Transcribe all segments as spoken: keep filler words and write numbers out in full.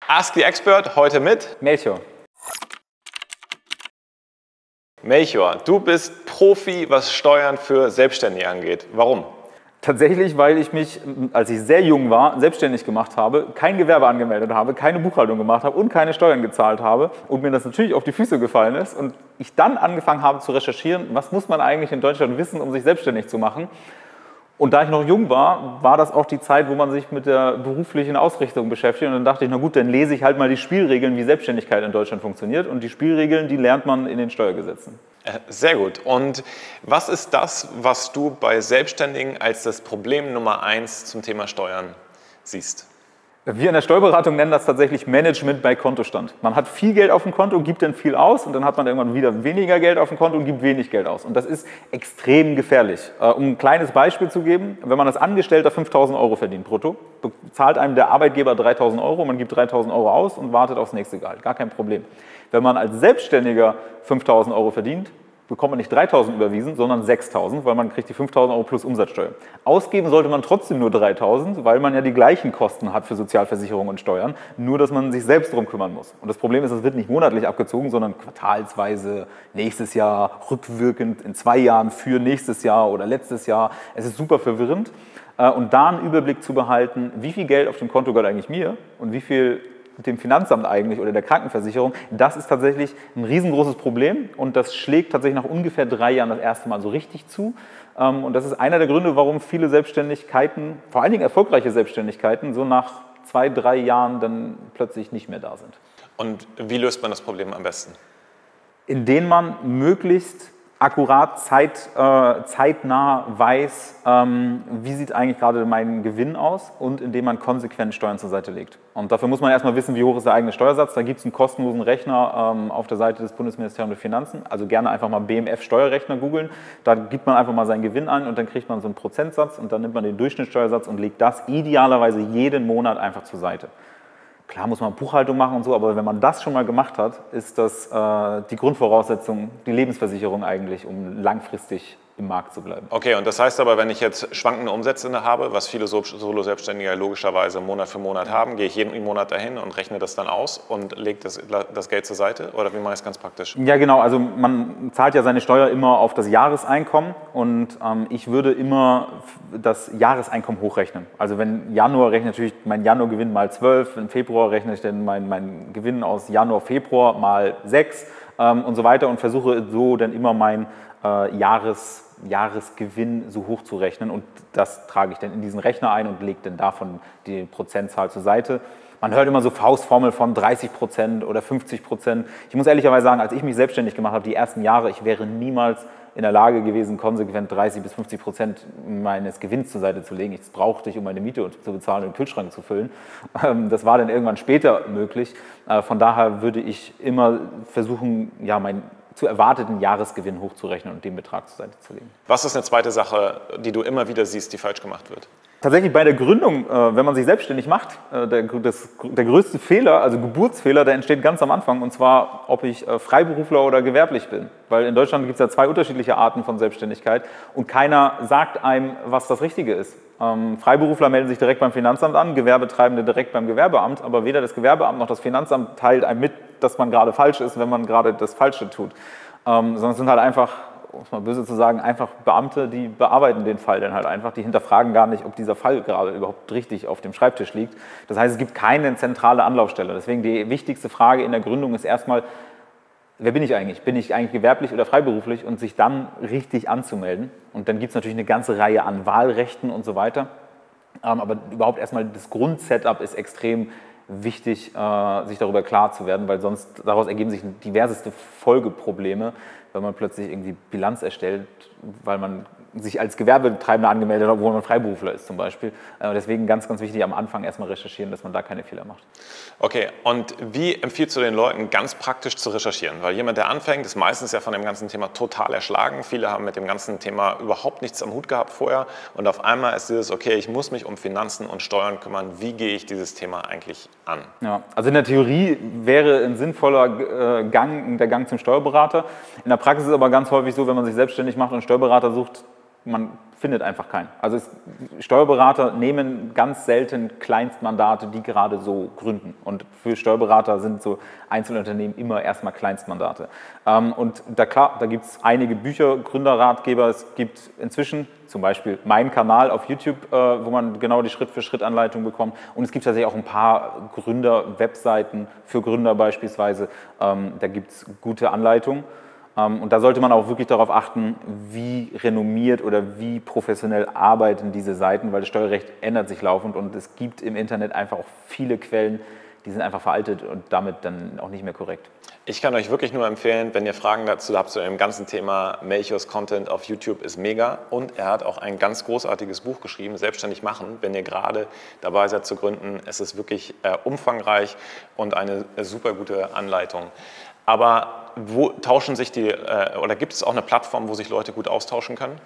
Ask the Expert heute mit Melchior. Melchior, du bist Profi, was Steuern für Selbstständige angeht. Warum? Tatsächlich, weil ich mich, als ich sehr jung war, selbstständig gemacht habe, kein Gewerbe angemeldet habe, keine Buchhaltung gemacht habe und keine Steuern gezahlt habe und mir das natürlich auf die Füße gefallen ist und ich dann angefangen habe zu recherchieren, was muss man eigentlich in Deutschland wissen, um sich selbstständig zu machen. Und da ich noch jung war, war das auch die Zeit, wo man sich mit der beruflichen Ausrichtung beschäftigt. Und dann dachte ich, na gut, dann lese ich halt mal die Spielregeln, wie Selbstständigkeit in Deutschland funktioniert. Und die Spielregeln, die lernt man in den Steuergesetzen. Sehr gut. Und was ist das, was du bei Selbstständigen als das Problem Nummer eins zum Thema Steuern siehst? Wir in der Steuerberatung nennen das tatsächlich Management bei Kontostand. Man hat viel Geld auf dem Konto, gibt dann viel aus und dann hat man irgendwann wieder weniger Geld auf dem Konto und gibt wenig Geld aus. Und das ist extrem gefährlich. Um ein kleines Beispiel zu geben, wenn man als Angestellter fünftausend Euro verdient brutto, zahlt einem der Arbeitgeber dreitausend Euro, man gibt dreitausend Euro aus und wartet aufs nächste Gehalt. Gar kein Problem. Wenn man als Selbstständiger fünftausend Euro verdient, bekommt man nicht dreitausend überwiesen, sondern sechstausend, weil man kriegt die fünftausend Euro plus Umsatzsteuer. Ausgeben sollte man trotzdem nur dreitausend, weil man ja die gleichen Kosten hat für Sozialversicherung und Steuern, nur dass man sich selbst darum kümmern muss. Und das Problem ist, es wird nicht monatlich abgezogen, sondern quartalsweise, nächstes Jahr, rückwirkend, in zwei Jahren für nächstes Jahr oder letztes Jahr. Es ist super verwirrend. Und da einen Überblick zu behalten, wie viel Geld auf dem Konto gehört eigentlich mir und wie viel dem Finanzamt eigentlich oder der Krankenversicherung, das ist tatsächlich ein riesengroßes Problem und das schlägt tatsächlich nach ungefähr drei Jahren das erste Mal so richtig zu. Und das ist einer der Gründe, warum viele Selbstständigkeiten, vor allen Dingen erfolgreiche Selbstständigkeiten, so nach zwei, drei Jahren dann plötzlich nicht mehr da sind. Und wie löst man das Problem am besten? Indem man möglichst akkurat, zeit, äh, zeitnah weiß, ähm, wie sieht eigentlich gerade mein Gewinn aus und indem man konsequent Steuern zur Seite legt. Und dafür muss man erstmal wissen, wie hoch ist der eigene Steuersatz. Da gibt es einen kostenlosen Rechner ähm, auf der Seite des Bundesministeriums der Finanzen. Also gerne einfach mal B M F-Steuerrechner googeln. Da gibt man einfach mal seinen Gewinn an und dann kriegt man so einen Prozentsatz und dann nimmt man den Durchschnittssteuersatz und legt das idealerweise jeden Monat einfach zur Seite. Klar muss man Buchhaltung machen und so, aber wenn man das schon mal gemacht hat, ist das äh, die Grundvoraussetzung, die Lebensversicherung eigentlich, um langfristig im Markt zu bleiben. Okay, und das heißt aber, wenn ich jetzt schwankende Umsätze habe, was viele Solo-Selbstständige logischerweise Monat für Monat haben, gehe ich jeden Monat dahin und rechne das dann aus und lege das, das Geld zur Seite? Oder wie mache ich es ganz praktisch? Ja, genau. Also man zahlt ja seine Steuer immer auf das Jahreseinkommen und ähm, ich würde immer das Jahreseinkommen hochrechnen. Also wenn Januar rechne ich natürlich mein Januargewinn mal zwölf, im Februar rechne ich dann meinen mein Gewinn aus Januar, Februar mal sechs ähm, und so weiter und versuche so dann immer mein äh, Jahres Jahresgewinn so hoch zu rechnen und das trage ich dann in diesen Rechner ein und lege dann davon die Prozentzahl zur Seite. Man hört immer so Faustformel von dreißig Prozent oder fünfzig Prozent. Ich muss ehrlicherweise sagen, als ich mich selbstständig gemacht habe, die ersten Jahre, ich wäre niemals in der Lage gewesen, konsequent dreißig bis fünfzig Prozent meines Gewinns zur Seite zu legen. Das brauchte ich, um meine Miete zu bezahlen und den Kühlschrank zu füllen. Das war dann irgendwann später möglich. Von daher würde ich immer versuchen, ja, mein zu erwarteten Jahresgewinn hochzurechnen und den Betrag zur Seite zu legen. Was ist eine zweite Sache, die du immer wieder siehst, die falsch gemacht wird? Tatsächlich bei der Gründung, wenn man sich selbstständig macht, der, das, der größte Fehler, also Geburtsfehler, der entsteht ganz am Anfang, und zwar, ob ich Freiberufler oder gewerblich bin. Weil in Deutschland gibt es ja zwei unterschiedliche Arten von Selbstständigkeit und keiner sagt einem, was das Richtige ist. Ähm, Freiberufler melden sich direkt beim Finanzamt an, Gewerbetreibende direkt beim Gewerbeamt, aber weder das Gewerbeamt noch das Finanzamt teilt einem mit, dass man gerade falsch ist, wenn man gerade das Falsche tut. Ähm, sondern es sind halt einfach, um es mal böse zu sagen, einfach Beamte, die bearbeiten den Fall dann halt einfach, die hinterfragen gar nicht, ob dieser Fall gerade überhaupt richtig auf dem Schreibtisch liegt. Das heißt, es gibt keine zentrale Anlaufstelle. Deswegen die wichtigste Frage in der Gründung ist erstmal, wer bin ich eigentlich? Bin ich eigentlich gewerblich oder freiberuflich? Und sich dann richtig anzumelden. Und dann gibt es natürlich eine ganze Reihe an Wahlrechten und so weiter. Aber überhaupt erstmal das Grundsetup ist extrem wichtig, sich darüber klar zu werden, weil sonst daraus ergeben sich diverseste Folgeprobleme, wenn man plötzlich irgendwie Bilanz erstellt, weil man sich als Gewerbetreibender angemeldet hat, obwohl man Freiberufler ist zum Beispiel. Deswegen ganz, ganz wichtig, am Anfang erstmal recherchieren, dass man da keine Fehler macht. Okay, und wie empfiehlst du den Leuten, ganz praktisch zu recherchieren? Weil jemand, der anfängt, ist meistens ja von dem ganzen Thema total erschlagen. Viele haben mit dem ganzen Thema überhaupt nichts am Hut gehabt vorher. Und auf einmal ist dieses, okay, ich muss mich um Finanzen und Steuern kümmern. Wie gehe ich dieses Thema eigentlich an? Ja, also in der Theorie wäre ein sinnvoller Gang der Gang zum Steuerberater. In der Praxis ist es aber ganz häufig so, wenn man sich selbstständig macht und einen Steuerberater sucht, man findet einfach keinen. Also es, Steuerberater nehmen ganz selten Kleinstmandate, die gerade so gründen. Und für Steuerberater sind so Einzelunternehmen immer erstmal Kleinstmandate. Ähm, und da klar, da gibt es einige Bücher, Gründerratgeber. Es gibt inzwischen zum Beispiel meinen Kanal auf YouTube, äh, wo man genau die Schritt-für-Schritt-Anleitung bekommt. Und es gibt tatsächlich auch ein paar Gründer-Webseiten für Gründer beispielsweise. Ähm, da gibt es gute Anleitungen. Und da sollte man auch wirklich darauf achten, wie renommiert oder wie professionell arbeiten diese Seiten, weil das Steuerrecht ändert sich laufend und es gibt im Internet einfach auch viele Quellen, die sind einfach veraltet und damit dann auch nicht mehr korrekt. Ich kann euch wirklich nur empfehlen, wenn ihr Fragen dazu habt zu dem ganzen Thema Melchiors Content auf YouTube, ist mega. Und er hat auch ein ganz großartiges Buch geschrieben, Selbstständig machen, wenn ihr gerade dabei seid zu gründen. Es ist wirklich äh, umfangreich und eine äh, super gute Anleitung. Aber wo tauschen sich die, äh, oder gibt es auch eine Plattform, wo sich Leute gut austauschen können?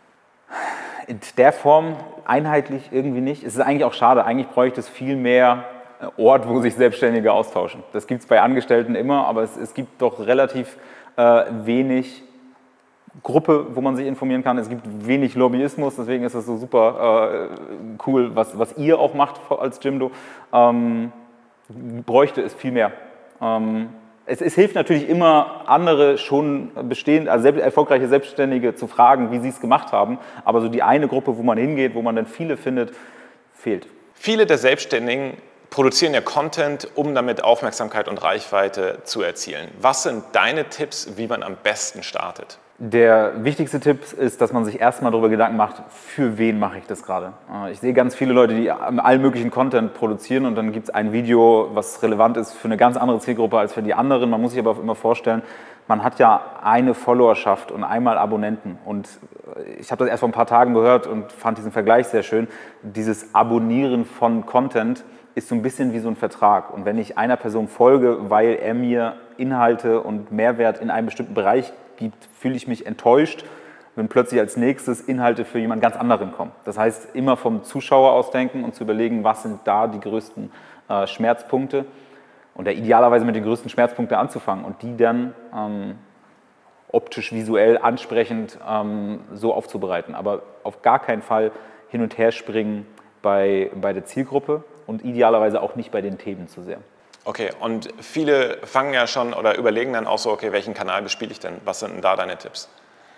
In der Form einheitlich irgendwie nicht. Es ist eigentlich auch schade. Eigentlich bräuchte es viel mehr Ort, wo sich Selbstständige austauschen. Das gibt es bei Angestellten immer, aber es, es gibt doch relativ äh, wenig Gruppe, wo man sich informieren kann. Es gibt wenig Lobbyismus, deswegen ist es so super äh, cool, was, was ihr auch macht als Jimdo. Ähm, bräuchte es viel mehr. Ähm, Es, es hilft natürlich immer, andere schon bestehend, also selbst, erfolgreiche Selbstständige zu fragen, wie sie es gemacht haben. Aber so die eine Gruppe, wo man hingeht, wo man dann viele findet, fehlt. Viele der Selbstständigen produzieren ja Content, um damit Aufmerksamkeit und Reichweite zu erzielen. Was sind deine Tipps, wie man am besten startet? Der wichtigste Tipp ist, dass man sich erstmal darüber Gedanken macht, für wen mache ich das gerade. Ich sehe ganz viele Leute, die allen möglichen Content produzieren und dann gibt es ein Video, was relevant ist für eine ganz andere Zielgruppe als für die anderen. Man muss sich aber immer vorstellen, man hat ja eine Followerschaft und einmal Abonnenten. Und ich habe das erst vor ein paar Tagen gehört und fand diesen Vergleich sehr schön. Dieses Abonnieren von Content ist so ein bisschen wie so ein Vertrag. Und wenn ich einer Person folge, weil er mir Inhalte und Mehrwert in einem bestimmten Bereich gibt, fühle ich mich enttäuscht, wenn plötzlich als nächstes Inhalte für jemand ganz anderen kommen. Das heißt, immer vom Zuschauer aus denken und zu überlegen, was sind da die größten äh, Schmerzpunkte und da idealerweise mit den größten Schmerzpunkten anzufangen und die dann ähm, optisch, visuell ansprechend ähm, so aufzubereiten. Aber auf gar keinen Fall hin und her springen bei, bei der Zielgruppe und idealerweise auch nicht bei den Themen zu sehr. Okay, und viele fangen ja schon oder überlegen dann auch so, okay, welchen Kanal bespiele ich denn? Was sind denn da deine Tipps?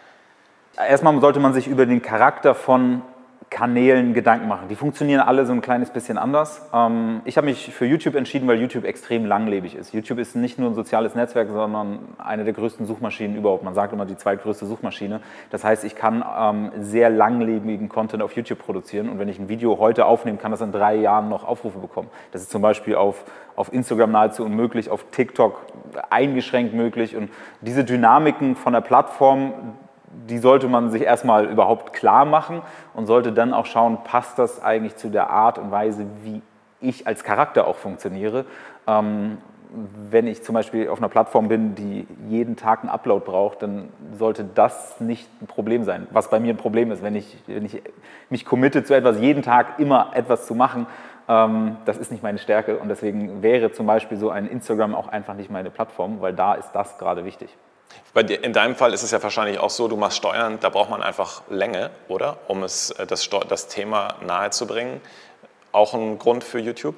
Erstmal sollte man sich über den Charakter von Kanälen Gedanken machen. Die funktionieren alle so ein kleines bisschen anders. Ich habe mich für YouTube entschieden, weil YouTube extrem langlebig ist. YouTube ist nicht nur ein soziales Netzwerk, sondern eine der größten Suchmaschinen überhaupt. Man sagt immer die zweitgrößte Suchmaschine. Das heißt, ich kann sehr langlebigen Content auf YouTube produzieren und wenn ich ein Video heute aufnehme, kann das in drei Jahren noch Aufrufe bekommen. Das ist zum Beispiel auf, auf Instagram nahezu unmöglich, auf TikTok eingeschränkt möglich und diese Dynamiken von der Plattform, die sollte man sich erstmal überhaupt klar machen und sollte dann auch schauen, passt das eigentlich zu der Art und Weise, wie ich als Charakter auch funktioniere. Ähm, wenn ich zum Beispiel auf einer Plattform bin, die jeden Tag einen Upload braucht, dann sollte das nicht ein Problem sein. Was bei mir ein Problem ist, wenn ich, wenn ich mich committe zu etwas, jeden Tag immer etwas zu machen, ähm, das ist nicht meine Stärke und deswegen wäre zum Beispiel so ein Instagram auch einfach nicht meine Plattform, weil da ist das gerade wichtig. Bei dir, in deinem Fall ist es ja wahrscheinlich auch so, du machst Steuern, da braucht man einfach Länge, oder? Um es, das, das Thema nahezubringen. Auch ein Grund für YouTube?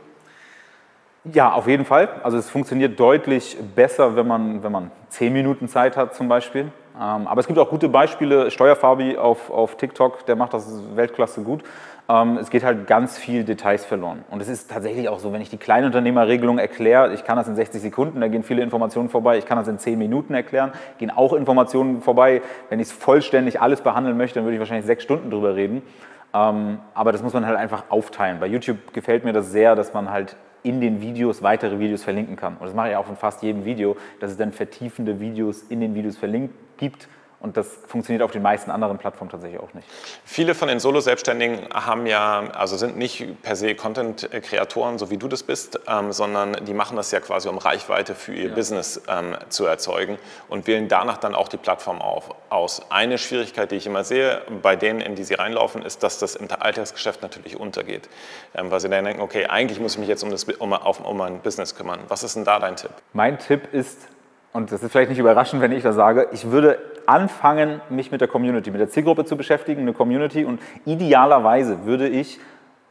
Ja, auf jeden Fall. Also es funktioniert deutlich besser, wenn man, wenn man zehn Minuten Zeit hat zum Beispiel. Aber es gibt auch gute Beispiele. Steuerfabi auf, auf TikTok, der macht das Weltklasse gut. Es geht halt ganz viel Details verloren. Und es ist tatsächlich auch so, wenn ich die Kleinunternehmerregelung erkläre, ich kann das in sechzig Sekunden, da gehen viele Informationen vorbei, ich kann das in zehn Minuten erklären, gehen auch Informationen vorbei. Wenn ich es vollständig alles behandeln möchte, dann würde ich wahrscheinlich sechs Stunden drüber reden. Aber das muss man halt einfach aufteilen. Bei YouTube gefällt mir das sehr, dass man halt in den Videos weitere Videos verlinken kann. Und das mache ich auch in fast jedem Video, dass es dann vertiefende Videos in den Videos verlinkt gibt. Und das funktioniert auf den meisten anderen Plattformen tatsächlich auch nicht. Viele von den Solo-Selbstständigen haben ja, also sind nicht per se Content-Kreatoren, so wie du das bist, ähm, sondern die machen das ja quasi, um Reichweite für ihr ja. Business ähm, zu erzeugen und wählen danach dann auch die Plattform auf, aus. Eine Schwierigkeit, die ich immer sehe, bei denen, in die sie reinlaufen, ist, dass das im Alltagsgeschäft natürlich untergeht. Ähm, weil sie dann denken, okay, eigentlich muss ich mich jetzt um, das, um, auf, um mein Business kümmern. Was ist denn da dein Tipp? Mein Tipp ist, und das ist vielleicht nicht überraschend, wenn ich das sage, ich würde anfangen, mich mit der Community, mit der Zielgruppe zu beschäftigen, eine Community, und idealerweise würde ich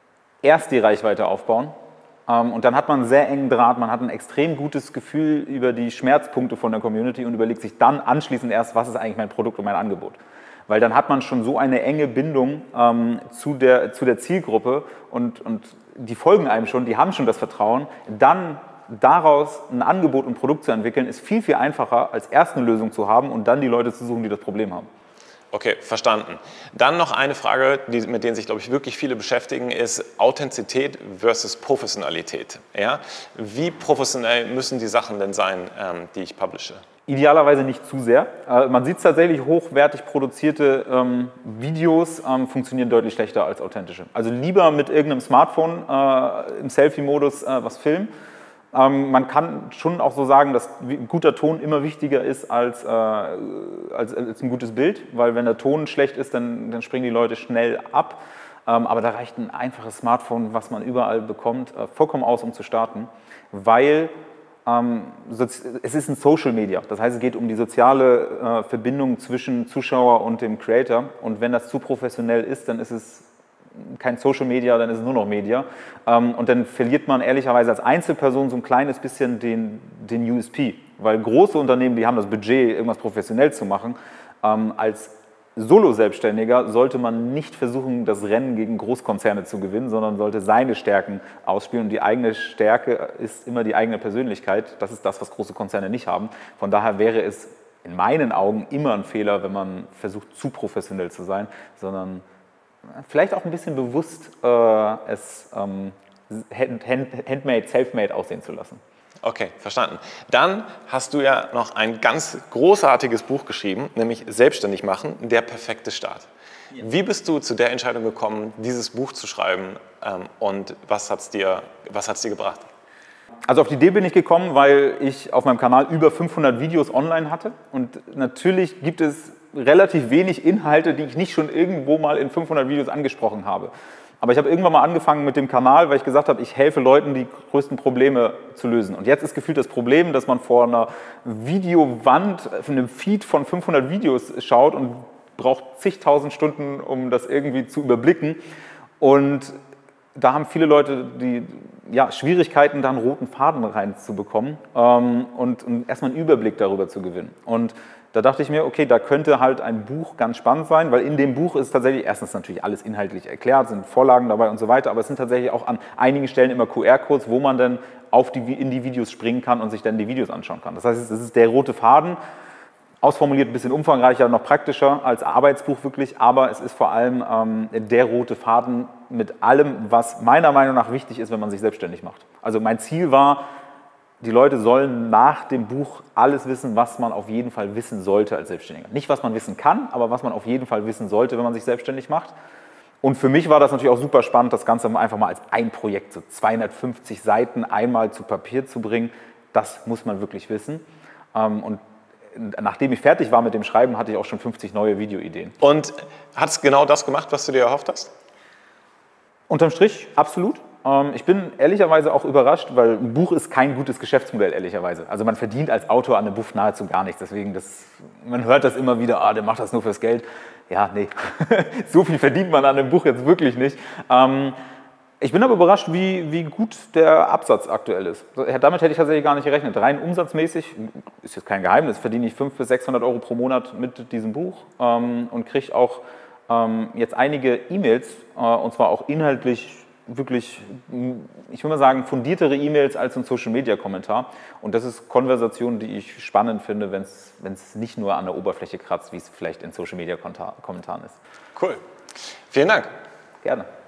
erst die Reichweite aufbauen. Und dann hat man einen sehr engen Draht, man hat ein extrem gutes Gefühl über die Schmerzpunkte von der Community und überlegt sich dann anschließend erst, was ist eigentlich mein Produkt und mein Angebot. Weil dann hat man schon so eine enge Bindung ähm, zu, der, zu der Zielgruppe und, und die folgen einem schon, die haben schon das Vertrauen. Dann daraus ein Angebot und Produkt zu entwickeln, ist viel, viel einfacher, als erst eine Lösung zu haben und dann die Leute zu suchen, die das Problem haben. Okay, verstanden. Dann noch eine Frage, die, mit denen sich, glaube ich, wirklich viele beschäftigen, ist Authentizität versus Professionalität. Ja? Wie professionell müssen die Sachen denn sein, ähm, die ich publische? Idealerweise nicht zu sehr. Äh, man sieht tatsächlich, hochwertig produzierte ähm, Videos ähm, funktionieren deutlich schlechter als authentische. Also lieber mit irgendeinem Smartphone äh, im Selfie-Modus äh, was filmen. Ähm, man kann schon auch so sagen, dass ein guter Ton immer wichtiger ist als, äh, als, als ein gutes Bild, weil wenn der Ton schlecht ist, dann, dann springen die Leute schnell ab. Ähm, aber da reicht ein einfaches Smartphone, was man überall bekommt, äh, vollkommen aus, um zu starten, weil ähm, es ist ein Social Media. Das heißt, es geht um die soziale äh, Verbindung zwischen Zuschauer und dem Creator. Und wenn das zu professionell ist, dann ist es kein Social Media, dann ist es nur noch Media. Und dann verliert man ehrlicherweise als Einzelperson so ein kleines bisschen den, den U S P. Weil große Unternehmen, die haben das Budget, irgendwas professionell zu machen. Als Solo-Selbstständiger sollte man nicht versuchen, das Rennen gegen Großkonzerne zu gewinnen, sondern sollte seine Stärken ausspielen. Und die eigene Stärke ist immer die eigene Persönlichkeit. Das ist das, was große Konzerne nicht haben. Von daher wäre es in meinen Augen immer ein Fehler, wenn man versucht, zu professionell zu sein, sondern vielleicht auch ein bisschen bewusst äh, es ähm, hand, hand, handmade, self-made aussehen zu lassen. Okay, verstanden. Dann hast du ja noch ein ganz großartiges Buch geschrieben, nämlich Selbstständig machen, der perfekte Start. Ja. Wie bist du zu der Entscheidung gekommen, dieses Buch zu schreiben ähm, und was hat es dir, was hat's dir gebracht? Also auf die Idee bin ich gekommen, weil ich auf meinem Kanal über fünfhundert Videos online hatte und natürlich gibt es relativ wenig Inhalte, die ich nicht schon irgendwo mal in fünfhundert Videos angesprochen habe. Aber ich habe irgendwann mal angefangen mit dem Kanal, weil ich gesagt habe, ich helfe Leuten, die größten Probleme zu lösen. Und jetzt ist gefühlt das Problem, dass man vor einer Videowand, von einem Feed von fünfhundert Videos schaut und braucht zigtausend Stunden, um das irgendwie zu überblicken. Und da haben viele Leute die ja, Schwierigkeiten, da einen roten Faden reinzubekommen ähm, und, und erstmal einen Überblick darüber zu gewinnen. Und da dachte ich mir, okay, da könnte halt ein Buch ganz spannend sein, weil in dem Buch ist tatsächlich erstens natürlich alles inhaltlich erklärt, sind Vorlagen dabei und so weiter, aber es sind tatsächlich auch an einigen Stellen immer Q R-Codes, wo man dann auf die, in die Videos springen kann und sich dann die Videos anschauen kann. Das heißt, es ist der rote Faden, ausformuliert ein bisschen umfangreicher, noch praktischer als Arbeitsbuch wirklich, aber es ist vor allem ähm, der rote Faden mit allem, was meiner Meinung nach wichtig ist, wenn man sich selbstständig macht. Also mein Ziel war, die Leute sollen nach dem Buch alles wissen, was man auf jeden Fall wissen sollte als Selbstständiger. Nicht, was man wissen kann, aber was man auf jeden Fall wissen sollte, wenn man sich selbstständig macht. Und für mich war das natürlich auch super spannend, das Ganze einfach mal als ein Projekt, so zweihundertfünfzig Seiten einmal zu Papier zu bringen. Das muss man wirklich wissen. Und nachdem ich fertig war mit dem Schreiben, hatte ich auch schon fünfzig neue Videoideen. Und hat es genau das gemacht, was du dir erhofft hast? Unterm Strich absolut. Ich bin ehrlicherweise auch überrascht, weil ein Buch ist kein gutes Geschäftsmodell, ehrlicherweise. Also man verdient als Autor an einem Buch nahezu gar nichts. Deswegen, das, man hört das immer wieder, ah, der macht das nur fürs Geld. Ja, nee, so viel verdient man an einem Buch jetzt wirklich nicht. Ich bin aber überrascht, wie, wie gut der Absatz aktuell ist. Damit hätte ich tatsächlich gar nicht gerechnet. Rein umsatzmäßig, ist jetzt kein Geheimnis, verdiene ich fünfhundert bis sechshundert Euro pro Monat mit diesem Buch und kriege auch jetzt einige E-Mails, und zwar auch inhaltlich wirklich, ich will mal sagen, fundiertere E-Mails als ein Social-Media-Kommentar. Und das ist Konversation, die ich spannend finde, wenn es nicht nur an der Oberfläche kratzt, wie es vielleicht in Social-Media-Kommentaren ist. Cool. Vielen Dank. Gerne.